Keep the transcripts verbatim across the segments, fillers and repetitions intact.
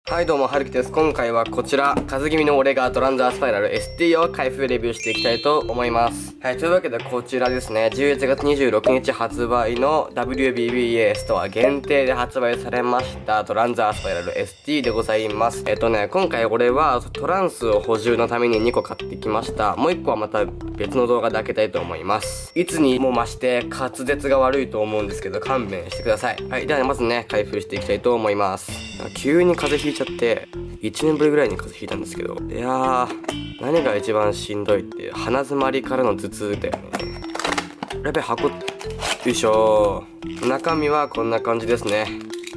はいどうも、はるきです。今回はこちら、風気味の俺がドランザースパイラル エスティー を開封レビューしていきたいと思います。はい、というわけでこちらですね、じゅういちがつにじゅうろくにち発売の ダブリュービービーエー ストア限定で発売されましたドランザースパイラル エスティー でございます。えっとね、今回俺はトランスを補充のためににこ買ってきました。もういっこはまた別の動画で開けたいと思います。いつにも増して滑舌が悪いと思うんですけど、勘弁してください。はい、では、ね、まずね、開封していきたいと思います。急に風邪ひいちゃって、いちねんぶりぐらいに風邪ひいたんですけど、いやー、何が一番しんどいって鼻づまりからの頭痛だよね。やべ、箱、よいしょー。中身はこんな感じですね。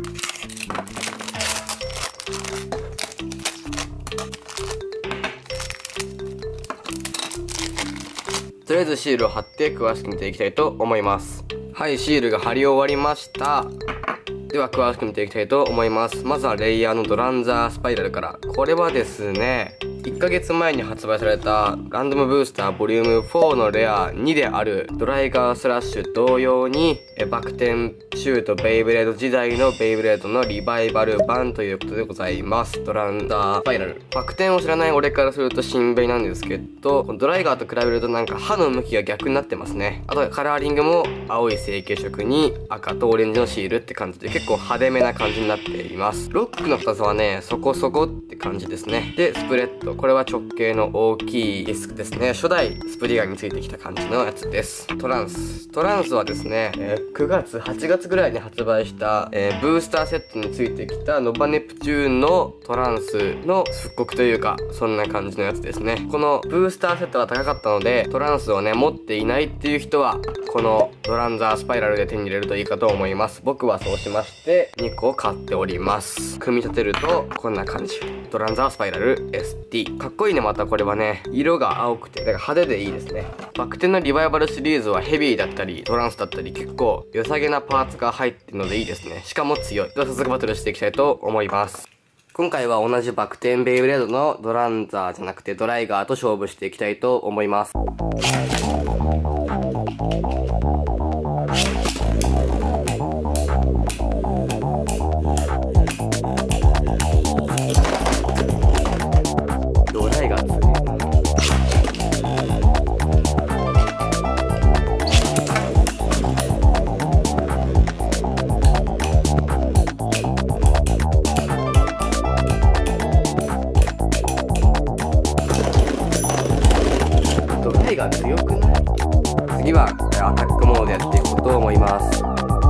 とりあえずシールを貼って詳しく見ていきたいと思います。はい、シールが貼り終わりました。では詳しく見ていきたいと思います。まずはレイヤーのドランザースパイラルから。これはですね、いっかげつまえに発売されたランダムブースターボリュームフォーのレアにであるドライガースラッシュ同様にえバク転シュートベイブレード時代のベイブレードのリバイバル版ということでございます。ドランザースパイラル。バク転を知らない俺からすると新米なんですけど、ドライガーと比べるとなんか刃の向きが逆になってますね。あとカラーリングも青い成型色に赤とオレンジのシールって感じで結構派手めな感じになっています。ロックの太さはね、そこそこって感じですね。で、スプレッド。これは直径の大きいディスクですね。初代スプリガンについてきた感じのやつです。トランス。トランスはですね、えー、くがつ、はちがつぐらいに発売した、えー、ブースターセットについてきたノバネプチューンのトランスの復刻というか、そんな感じのやつですね。このブースターセットが高かったので、トランスをね、持っていないっていう人は、このドランザースパイラルで手に入れるといいかと思います。僕はそうしまして、にこ買っております。組み立てると、こんな感じ。ドランザースパイラル エスティー。かっこいいね、またこれはね。色が青くて、だから派手でいいですね。バク転のリバイバルシリーズはヘビーだったり、トランスだったり、結構良さげなパーツが入ってるのでいいですね。しかも強い。では早速バトルしていきたいと思います。今回は同じバク転ベイブレードのドランザーじゃなくてドライガーと勝負していきたいと思います。が強くない？次はアタックモードでやっていこうと思います。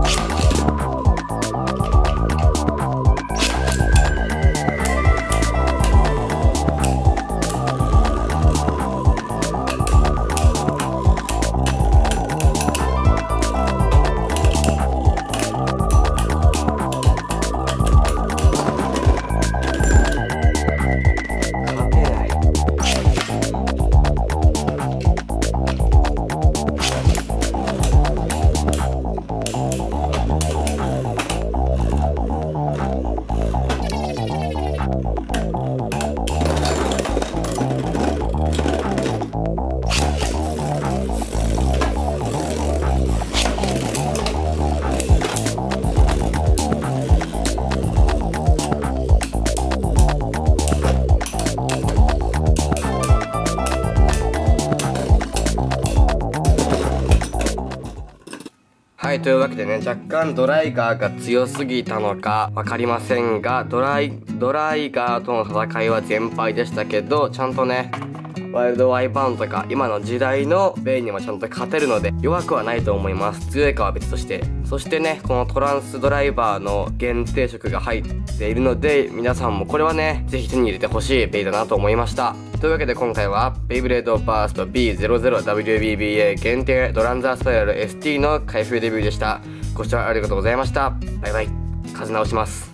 はい、というわけでね、若干ドライガーが強すぎたのかわかりませんが、ドライ、ドライガーとの戦いは全敗でしたけど、ちゃんとね、ワイルドワイバーンとか今の時代のベイにもちゃんと勝てるので弱くはないと思います。強いかは別として。そしてね、このトランスドライバーの限定色が入っているので、皆さんもこれはね、ぜひ手に入れてほしいベイだなと思いました。というわけで今回はベイブレードバースト ビーゼロゼロダブリュービービーエー 限定ドランザースパイラル エスティー の開封レビューでした。ご視聴ありがとうございました。バイバイ。風直します。